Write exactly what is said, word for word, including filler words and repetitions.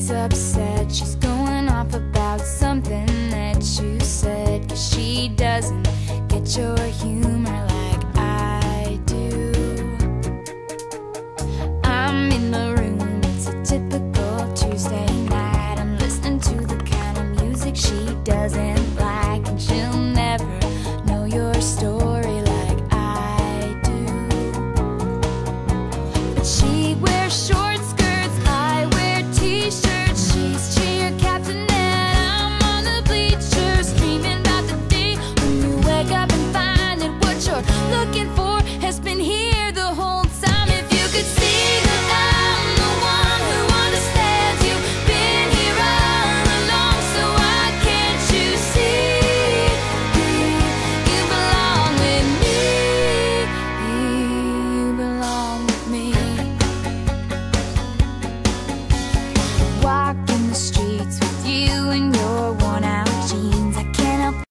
she's upset. She's going off about something that you said, 'cause she doesn't